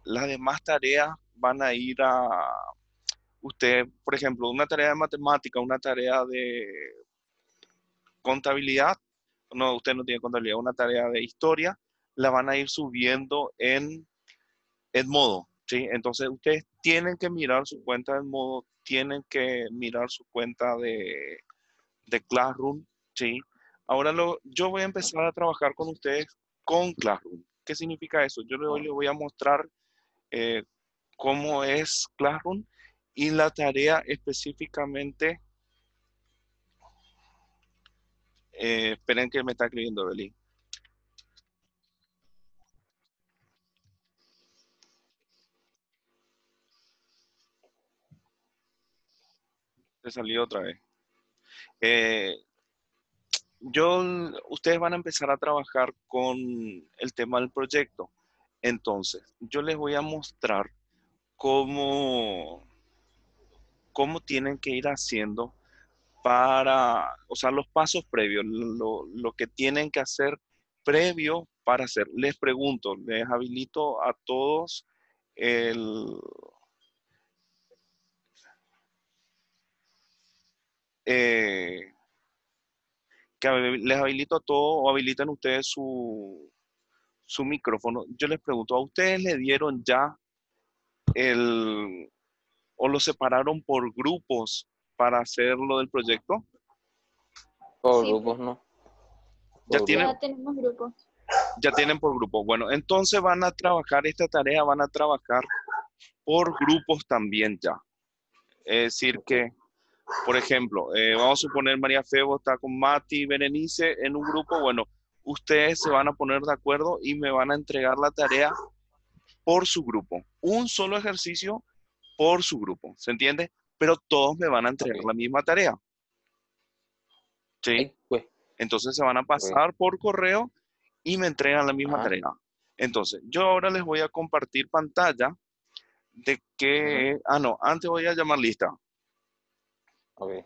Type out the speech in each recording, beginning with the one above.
Las demás tareas van a ir a usted, por ejemplo, una tarea de matemática, una tarea de contabilidad, no, usted no tiene contabilidad, una tarea de historia, la van a ir subiendo en Edmodo, ¿sí? Entonces ustedes tienen que mirar su cuenta de Edmodo, tienen que mirar su cuenta de Classroom, ¿sí? Ahora yo voy a empezar a trabajar con ustedes con Classroom. ¿Qué significa eso? Yo hoy les voy a mostrar eh, cómo es Classroom y la tarea específicamente, esperen que me está escribiendo Belín. Se salió otra vez. Eh, ustedes van a empezar a trabajar con el tema del proyecto. Entonces, yo les voy a mostrar cómo, cómo tienen que ir haciendo o sea, los pasos previos, lo que tienen que hacer previo para hacer. Les pregunto, les habilito a todos el, eh, les habilito a todos o habilitan ustedes su micrófono. Yo les pregunto, ¿a ustedes le dieron ya el, o lo separaron por grupos para hacer lo del proyecto? Por Sí, grupos, ¿no? Ya Por tienen, ya tenemos grupos. ya tienen por grupos. Bueno, entonces van a trabajar esta tarea, van a trabajar por grupos también ya. Es decir que, por ejemplo, vamos a suponer María Febo está con Mati y Berenice en un grupo. Bueno, ustedes se van a poner de acuerdo y me van a entregar la tarea por su grupo. Un solo ejercicio por su grupo, ¿se entiende? Pero todos me van a entregar Ok. la misma tarea, ¿sí? Ay, pues, Entonces se van a ok. pasar por correo y me entregan la misma Ajá. tarea. Entonces, yo ahora les voy a compartir pantalla de Ujú. que, no, antes voy a llamar lista. Ok.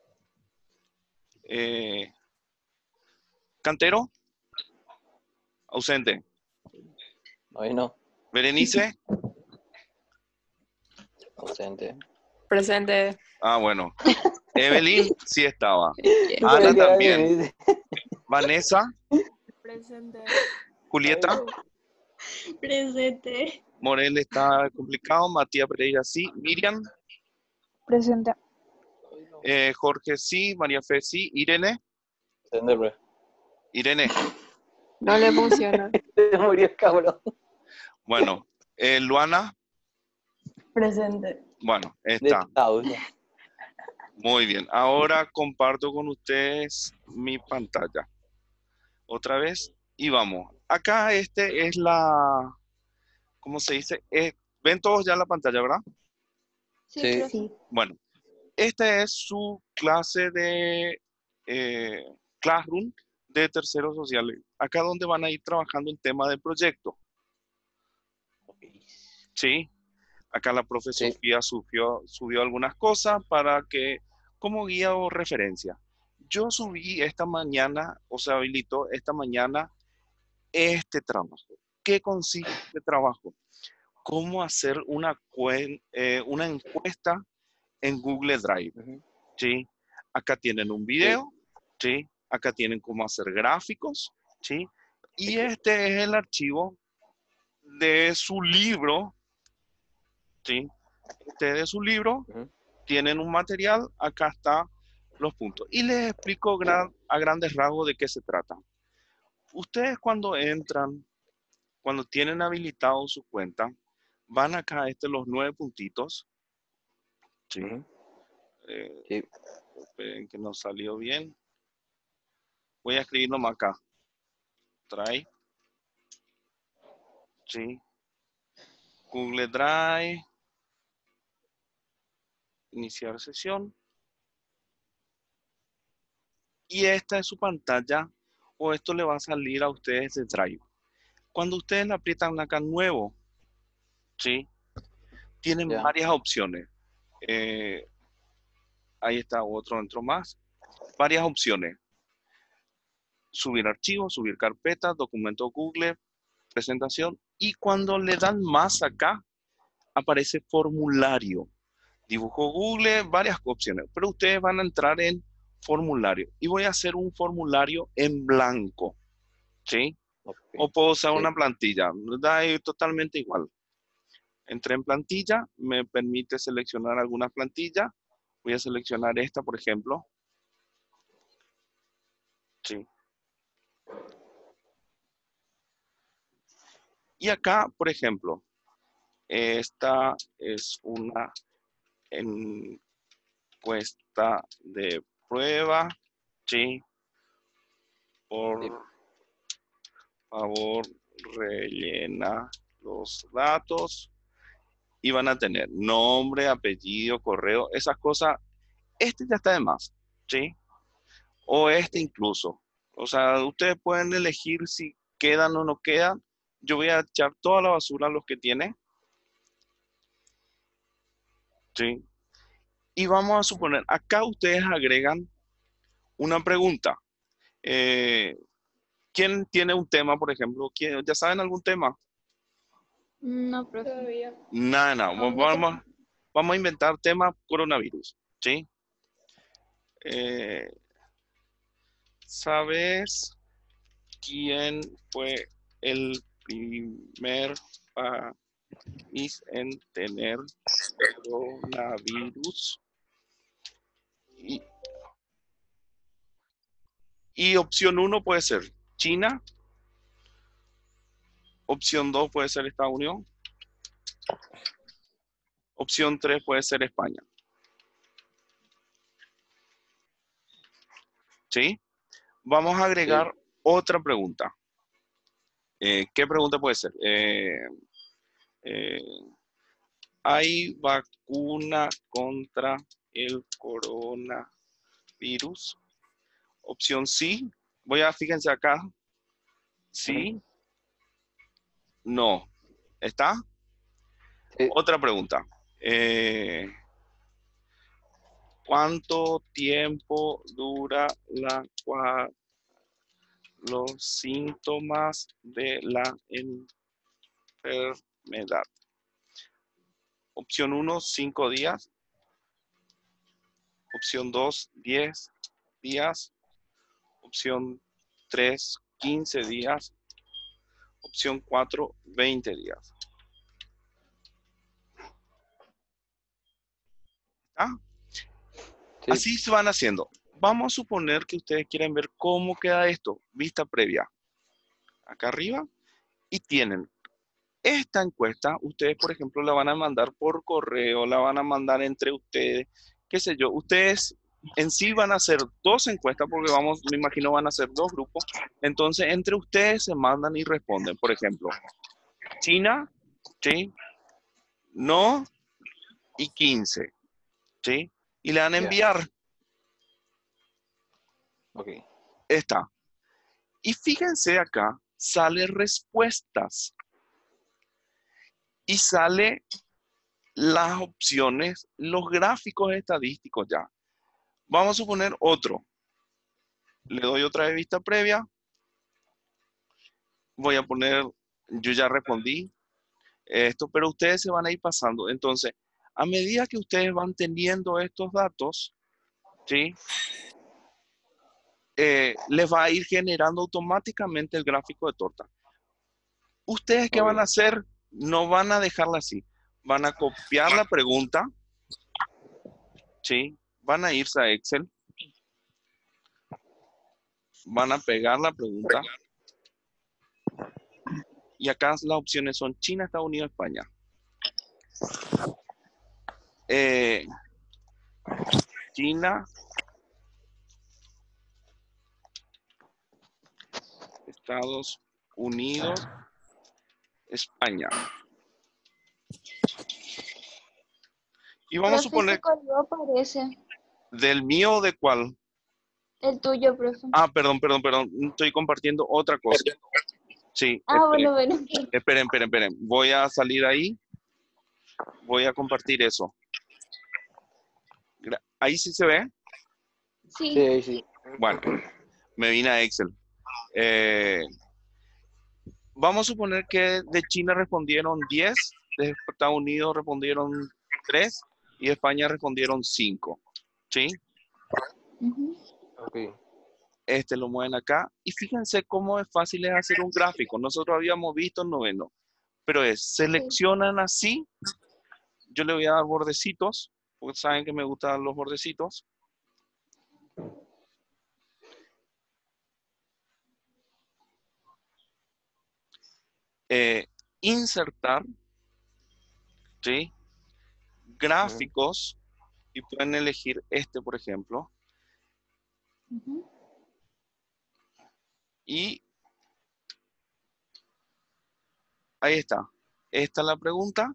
Eh, Cantero, ausente. Hoy no. Berenice, Ausente. Presente. bueno. Evelyn, sí estaba. Yeah. Ana Sabía que era también. Berenice. Vanessa, Presente. Julieta, Presente. Morel está complicado, Matías Pereira sí, Miriam, Presente. Jorge sí, María Fe sí, Irene, Ausente, bro. Irene, No le funciona. Se murió el cabrón. bueno, Luana, Presente. bueno, De está, causa. muy bien. Ahora comparto con ustedes mi pantalla, otra vez, y vamos. Acá es ¿cómo se dice? ¿Ven todos ya la pantalla, verdad? Sí, Sí. profe. Sí. Bueno, esta es su clase de eh, Classroom de terceros sociales. Acá donde van a ir trabajando el tema del proyecto, Ok. ¿sí? Acá la profe Sí. Sofía subió algunas cosas para que, como guía o referencia. Yo subí esta mañana, o sea, habilitó esta mañana este trabajo. ¿Qué consiste este trabajo? Cómo hacer una encuesta en Google Drive, Ujú. ¿sí? Acá tienen un Sí. video, ¿sí? Acá tienen cómo hacer gráficos, ¿sí? Y este es el archivo de su libro, ¿sí? Este es de su libro, Ujú. tienen un material, acá está los puntos. Y les explico a grandes rasgos de qué se trata. Ustedes cuando entran, cuando tienen habilitado su cuenta, van acá a los 9 puntitos, ¿sí? Ujú. Eh, Sí. esperen que no salió bien. Voy a escribir nomás acá. Drive, ¿sí? Google Drive, iniciar sesión. Y esta es su pantalla o esto le va a salir a ustedes de Drive. Cuando ustedes le aprietan acá nuevo, ¿sí? Tienen Ya. varias opciones. Eh, ahí está otro dentro más. Varias opciones. Subir archivos, subir carpetas, documento Google, presentación Y cuando le dan más acá, aparece formulario. Dibujo Google, varias opciones, pero ustedes van a entrar en formulario. Y voy a hacer un formulario en blanco, ¿sí? Ok. O puedo usar Sí. una plantilla, da totalmente igual. Entré en plantilla, me permite seleccionar algunas plantillas. Voy a seleccionar esta, por ejemplo. Sí. Y acá, por ejemplo, esta es una encuesta de prueba. Sí. Por Sí. favor, rellena los datos. Y van a tener nombre, apellido, correo, esas cosas. Este ya está de más, ¿sí? O este Sí. incluso. O sea, ustedes pueden elegir si quedan o no quedan. Yo voy a echar toda la basura a los que tiene, ¿sí? Y vamos a suponer, acá ustedes agregan una pregunta. Eh, ¿Quién tiene un tema, por ejemplo? ¿Ya saben algún tema? No, profe. Todavía. Nada, nada. Aún no Vamos a inventar tema coronavirus, ¿sí? Eh, ¿Sabes quién fue el primer país en tener coronavirus? Y, y opción 1 puede ser China, opción 2 puede ser Estados Unidos, opción 3 puede ser España. ¿Sí? Vamos a agregar otra pregunta. ¿Qué pregunta puede ser? Eh, ¿Hay vacuna contra el coronavirus? Opción sí. Fíjense acá. Sí. No. ¿Está? Sí. Otra pregunta. ¿Cuánto tiempo dura los síntomas de la enfermedad? Opción 1, 5 días. Opción 2, 10 días. Opción 3, 15 días. Opción 4, 20 días. ¿Está? Sí. Así se van haciendo. Vamos a suponer que ustedes quieren ver cómo queda esto. Vista previa. Acá arriba. Y tienen esta encuesta. Ustedes, por ejemplo, la van a mandar por correo, la van a mandar entre ustedes, qué sé yo. Ustedes en sí van a hacer 2 encuestas porque me imagino van a ser 2 grupos. Entonces, entre ustedes se mandan y responden. Por ejemplo, China, ¿sí? No y 15, ¿sí? Y le van a Ya. enviar Ok. esta. Y fíjense acá, sale respuestas y sale las opciones, los gráficos estadísticos ya. Vamos a suponer otro. Le doy otra vez vista previa. Voy a poner, yo ya respondí esto, pero ustedes se van a ir pasando. Entonces, a medida que ustedes van teniendo estos datos, ¿sí? Les va a ir generando automáticamente el gráfico de torta. ¿Ustedes qué Ok. van a hacer? No van a dejarla así. Van a copiar la pregunta, ¿sí? Van a irse a Excel, van a pegar la pregunta y acá las opciones son China, Estados Unidos, España. China, Estados Unidos, España. Y vamos a Profe, suponer, este código aparece. ¿del mío o de cuál? El tuyo, profe. Ah, perdón, estoy compartiendo otra cosa. Sí, Ah, bueno, bueno. esperen. Voy a salir ahí, voy a compartir eso. Ahí sí se ve. Sí, Sí. ahí sí. Bueno, me vine a Excel. Vamos a suponer que de China respondieron 10, de Estados Unidos respondieron 3 y de España respondieron 5. ¿Sí? Ujú. Ok. Lo mueven acá. Y fíjense cómo es fácil es hacer un gráfico. Nosotros habíamos visto en noveno. Pero seleccionan así. Yo le voy a dar bordecitos, porque saben que me gustan los bordecitos. Insertar, ¿sí? Gráficos, y pueden elegir por ejemplo. Ujú. Y ahí está. Esta es la pregunta.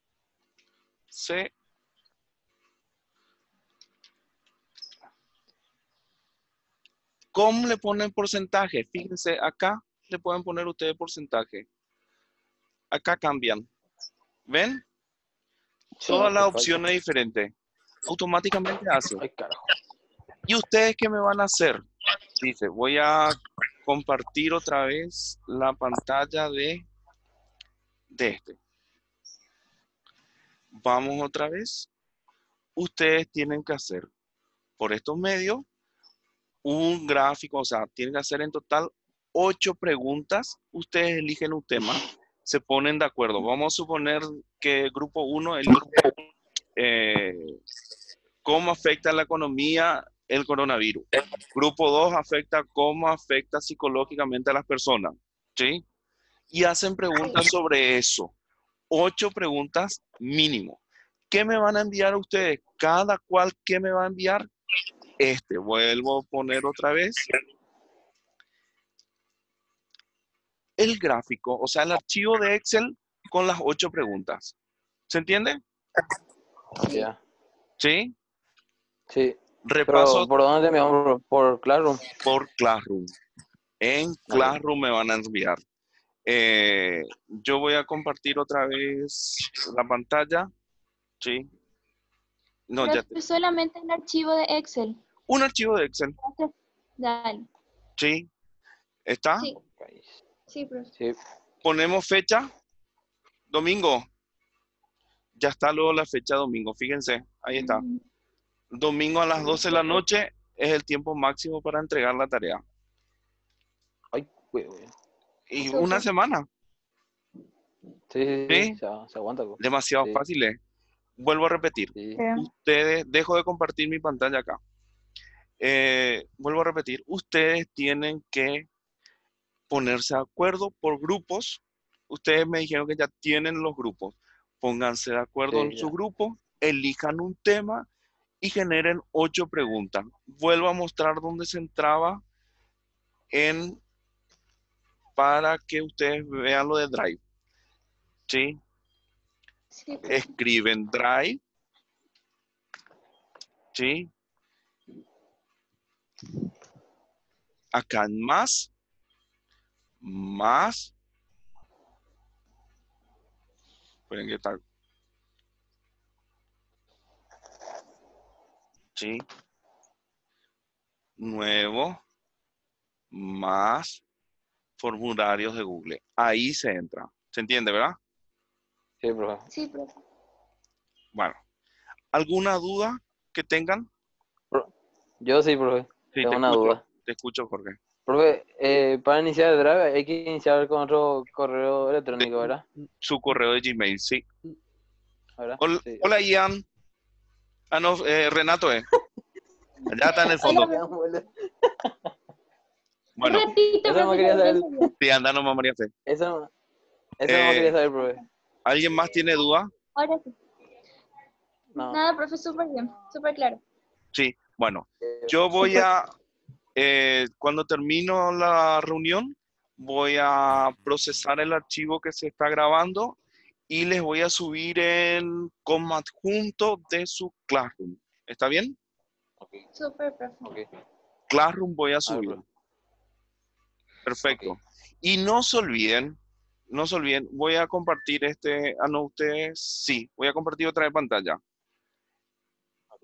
¿Cómo le ponen porcentaje? Fíjense, acá le pueden poner ustedes porcentaje. Acá cambian. ¿Ven? Sí. Todas las Perfecto. opciones diferentes. Automáticamente hace. Ay, carajo. ¿Y ustedes qué me van a hacer? Dice, voy a compartir otra vez la pantalla de este. Vamos otra vez. Ustedes tienen que hacer por estos medios un gráfico, o sea, tienen que hacer en total 8 preguntas. Ustedes eligen un tema, se ponen de acuerdo. Vamos a suponer que grupo 1 elige cómo afecta a la economía el coronavirus. Grupo 2 afecta cómo afecta psicológicamente a las personas, ¿sí? Y hacen preguntas sobre eso. 8 preguntas mínimo. ¿Qué me van a enviar a ustedes? Cada cual, ¿qué me va a enviar? Vuelvo a poner otra vez el gráfico, o sea, el archivo de Excel con las 8 preguntas. ¿Se entiende? Sí. Ya. ¿Sí? Sí. Repaso Pero, ¿por dónde te enviamos? ¿Por Classroom? por Classroom. En Ok. Classroom me van a enviar. Yo voy a compartir otra vez la pantalla. ¿Sí? No, ya Profe, solamente el archivo de Excel. un archivo de Excel. Dale. ¿Sí? ¿Está? Sí, sí, profe. Sí. Ponemos fecha. Domingo. Ya está luego la fecha domingo. Fíjense, ahí está. Mm, Domingo a las 12 de la noche es el tiempo máximo para entregar la tarea. Ay, güey. Y súper. una semana. Sí, sí, sí. ¿Sí? Se aguanta, güey. Demasiado Sí. fácil. Vuelvo a repetir. Sí. Ustedes, dejo de compartir mi pantalla acá. Vuelvo a repetir. Ustedes tienen que ponerse de acuerdo por grupos. Ustedes me dijeron que ya tienen los grupos. Pónganse de acuerdo en Sí, su ya. grupo, elijan un tema y generen 8 preguntas. Vuelvo a mostrar dónde se entraba para que ustedes vean lo de Drive. ¿Sí? Sí, profe. Escriben Drive. ¿Sí? Acá en más. Esperen que está. ¿Sí? Nuevo, más formularios de Google. Ahí se entra. ¿Se entiende, verdad? Sí, profe. Sí, profe. Bueno, ¿alguna duda que tengan? Yo sí, profe. Sí, Tengo una duda. te escucho, Jorge. Profe, para iniciar el Drive hay que iniciar con otro correo electrónico, ¿verdad? Su correo de Gmail, sí. ¿Verdad? Hola, Sí. hola, Ian. Ah, no, Renato, allá está en el Hola, fondo. profe. Bueno, Repito, Eso no profe, quería no saber. entendí. sí, anda nomás, María Fe. Eso no Eh, quería saber, profe. ¿Alguien más tiene duda? Ahora sí. No. Nada, profe, súper bien, súper claro. Sí, bueno, yo voy a, cuando termino la reunión, voy a procesar el archivo que se está grabando y les voy a subir como adjunto de su Classroom. ¿Está bien? Ok, Súper, profe. ok. Classroom voy a A ver, subir. profe. Perfecto. Ok. Y no se olviden, voy a compartir no, ustedes, sí, voy a compartir otra vez pantalla. Ok.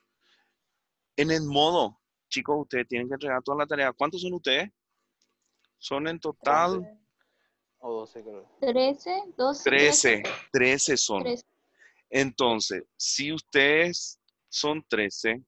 En el modo, chicos, ustedes tienen que entregar toda la tarea. ¿Cuántos son ustedes? Son en total 11 o 12, creo. 13, 12, 13 son. 13. Entonces, si ustedes son 13,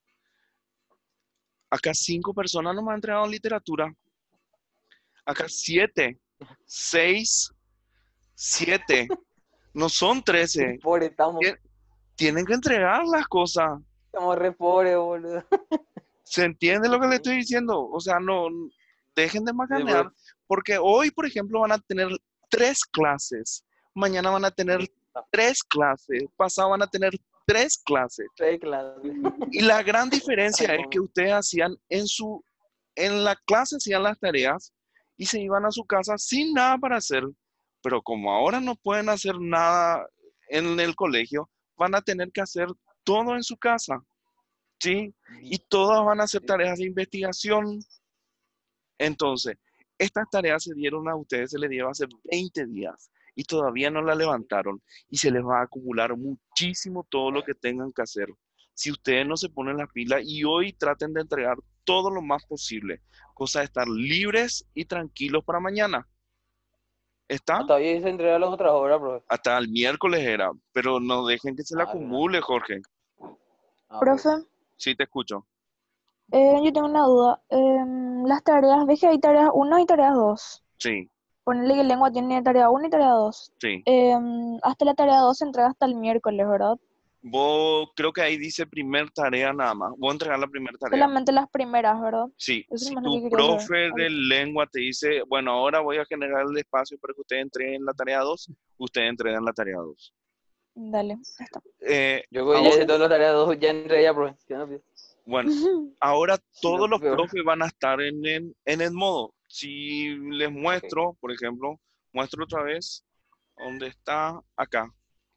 acá 5 personas no me han entregado literatura. Acá 7, 6, 7. No son 13. Pobre, Tienen que entregar las cosas. estamos re pobres, boludo. ¿Se entiende lo que le estoy diciendo? O sea, no dejen de macanear, porque hoy, por ejemplo, van a tener 3 clases. Mañana van a tener 3 clases. Pasado van a tener 3 clases. 3 clases. Y la gran diferencia Ay, es mamá. que ustedes hacían en la clase hacían las tareas y se iban a su casa sin nada para hacer. Pero como ahora no pueden hacer nada en el colegio, van a tener que hacer todo en su casa. ¿Sí? Y todas van a hacer tareas de investigación. Entonces, estas tareas se dieron a ustedes, se les dieron hace 20 días y todavía no la levantaron y se les va a acumular muchísimo todo lo que tengan que hacer. Si ustedes no se ponen las pilas y hoy traten de entregar todo lo más posible, cosa de estar libres y tranquilos para mañana. ¿Está? Hasta hoy se entrega las otras horas, profe. Hasta el miércoles era, pero no dejen que se le acumule, Jorge. Profe, Sí, te escucho. yo tengo una duda. Las tareas, ¿ves que hay tareas 1 y tareas 2? Sí, Ponele que lengua tiene tarea 1 y tarea 2. sí. Hasta la tarea 2 se entrega hasta el miércoles, ¿verdad? Vos, creo que ahí dice primer tarea nada más. Voy a entregar la primera tarea. Solamente las primeras, ¿verdad? Sí, Eso si nomás lo tu que quería saber. profe de lengua te dice, bueno, ahora voy a generar el espacio para que ustedes entreguen la tarea 2, ustedes entregan la tarea 2. Dale, ya está. Yo ya Ahora, hice todas las tareas 2, ya entré ya, profe. bueno, ahora todos los peor. profes van a estar en el modo. Si les muestro, por ejemplo, muestro otra vez, ¿dónde está? Acá.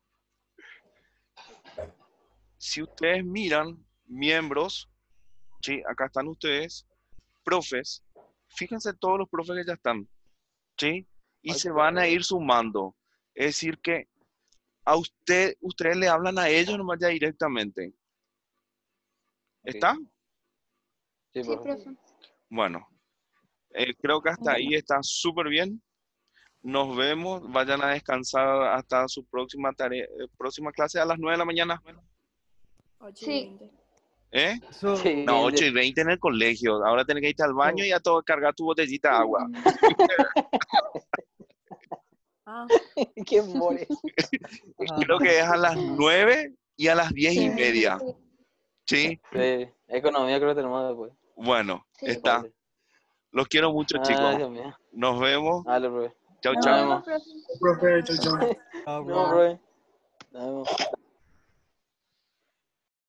Si ustedes miran, miembros, ¿sí? Acá están ustedes, profes, fíjense todos los profes que ya están, ¿sí? Y se van a ir sumando. Es decir que a ustedes le hablan a ellos nomás ya directamente. ¿Está? Sí, Sí, profe. profe. Bueno, creo que hasta ahí está súper bien. Nos vemos. Vayan a descansar hasta su próxima tarea, próxima clase a las 9 de la mañana. 8 Sí. y 20. ¿Eh? Sí, No, 8:20 en el colegio. Ahora tenés que irte al baño y a todo cargar tu botellita de agua. Ah, Qué more. Creo que es a las 9 y a las 10:30. ¿Sí? Sí, economía creo que tenemos después. Bueno, Sí. está. Los quiero mucho, Ay, chicos. Dios mío. Nos vemos. Dale, profe. Chau, Nos chau. vemos. Profe. Profe, chau, chau. No, profe. Nos vemos.